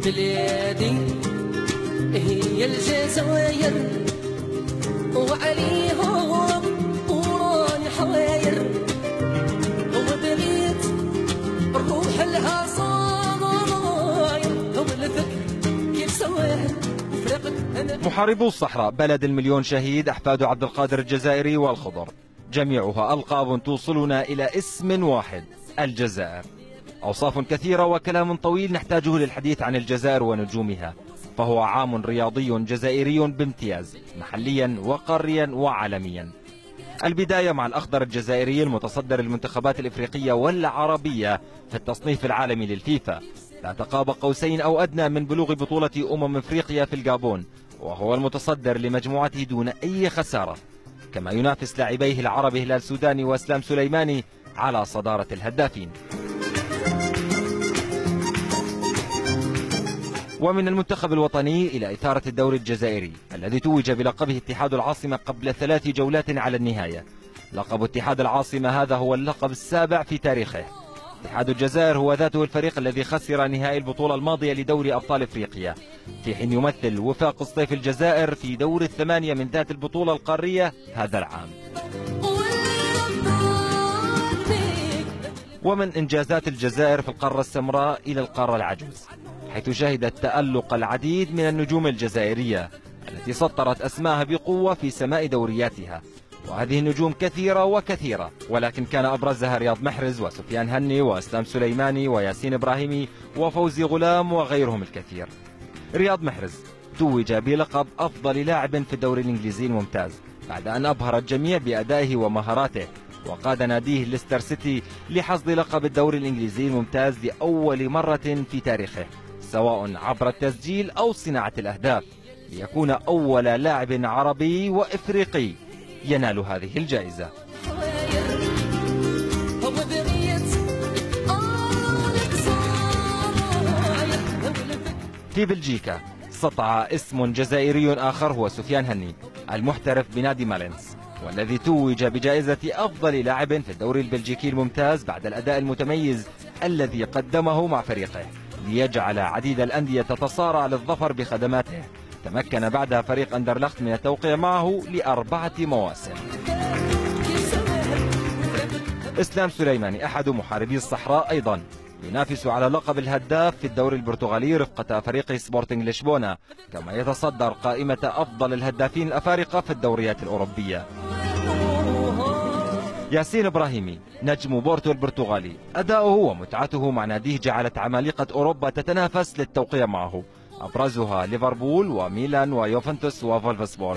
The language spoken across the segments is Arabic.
بلادي هي الجزائر وعليهم وراني حواير وبغيت الروح لها صاير ولفك كيف سواها وفرقت انا. محاربو الصحراء بلد المليون شهيد أحفاد عبد القادر الجزائري والخضر، جميعها ألقاب توصلنا إلى اسم واحد: الجزائر. أوصاف كثيرة وكلام طويل نحتاجه للحديث عن الجزائر ونجومها، فهو عام رياضي جزائري بامتياز محليا وقاريا وعالميا. البداية مع الأخضر الجزائري المتصدر المنتخبات الإفريقية والعربية في التصنيف العالمي للفيفا، لا تقاب قوسين أو أدنى من بلوغ بطولة إفريقيا في الجابون، وهو المتصدر لمجموعته دون أي خسارة، كما ينافس لاعبيه العرب هلال سوداني واسلام سليماني على صدارة الهدافين. ومن المنتخب الوطني إلى إثارة الدوري الجزائري الذي توج بلقبه اتحاد العاصمة قبل 3 جولات على النهاية. لقب اتحاد العاصمة هذا هو اللقب السابع في تاريخه. اتحاد الجزائر هو ذاته الفريق الذي خسر نهائي البطولة الماضية لدوري أبطال إفريقيا، في حين يمثل وفاق الصيف الجزائر في دور الثمانية من ذات البطولة القارية هذا العام. ومن إنجازات الجزائر في القارة السمراء إلى القارة العجوز، حيث شهدت تألق العديد من النجوم الجزائرية التي سطرت أسماءها بقوة في سماء دورياتها. وهذه النجوم كثيرة وكثيرة، ولكن كان أبرزها رياض محرز وسفيان هني واسلام سليماني وياسين إبراهيمي وفوزي غلام وغيرهم الكثير. رياض محرز توج بلقب أفضل لاعب في الدوري الإنجليزي الممتاز بعد أن أبهر الجميع بأدائه ومهاراته، وقاد ناديه ليستر سيتي لحصد لقب الدوري الإنجليزي الممتاز لأول مرة في تاريخه، سواء عبر التسجيل أو صناعة الأهداف، ليكون أول لاعب عربي وإفريقي ينال هذه الجائزة. في بلجيكا سطع اسم جزائري آخر هو سفيان هني المحترف بنادي مالينز، والذي توج بجائزة أفضل لاعب في الدوري البلجيكي الممتاز بعد الأداء المتميز الذي قدمه مع فريقه، ليجعل عديد الأندية تتصارع للظفر بخدماته. تمكن بعدها فريق أندرلخت من التوقيع معه ل4 مواسم. اسلام سليماني أحد محاربي الصحراء أيضا ينافس على لقب الهداف في الدوري البرتغالي رفقة فريق سبورتنج لشبونة، كما يتصدر قائمة أفضل الهدافين الأفارقة في الدوريات الأوروبية. ياسين إبراهيمي نجم بورتو البرتغالي، أداؤه ومتعته مع ناديه جعلت عمالقة أوروبا تتنافس للتوقيع معه، أبرزها ليفربول وميلان ويوفنتوس وفولفسبورغ.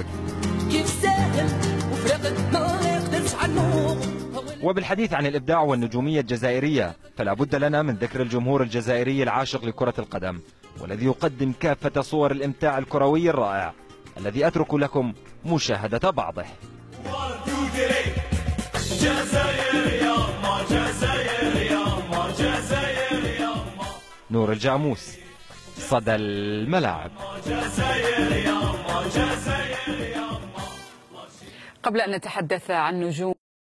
وبالحديث عن الإبداع والنجومية الجزائرية، فلا بد لنا من ذكر الجمهور الجزائري العاشق لكرة القدم، والذي يقدم كافة صور الإمتاع الكروي الرائع، الذي أترك لكم مشاهدة بعضه. نور الجاموس، صدى الملاعب. قبل أن نتحدث عن نجوم